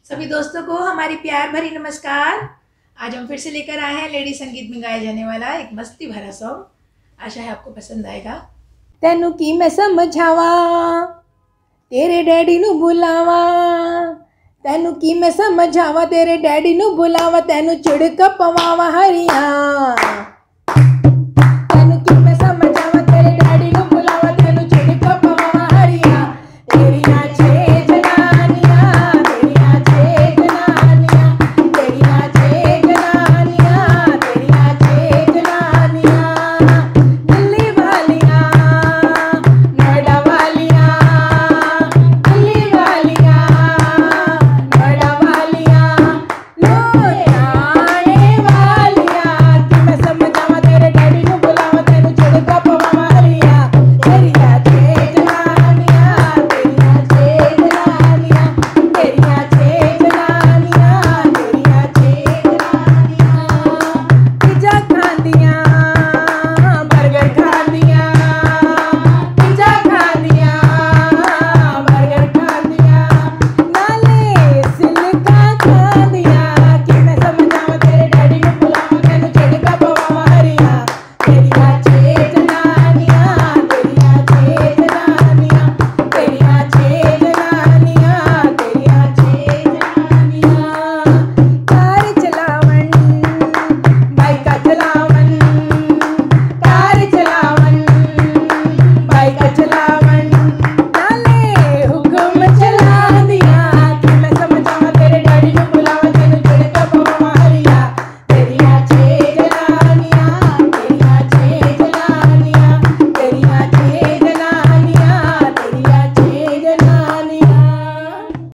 सभी दोस्तों को हमारी प्यार भरी नमस्कार। आज हम फिर से लेकर आए हैं लेडी संगीत में गाया जाने वाला एक मस्ती भरा सॉन्ग। आशा है आपको पसंद आएगा। तेनू की मैं समझावा तेरे डैडी नू बुलावा, तेनू की मैं समझावा तेरे डैडी नू बुलावा, तेनू चिड़क पवावा हरिया,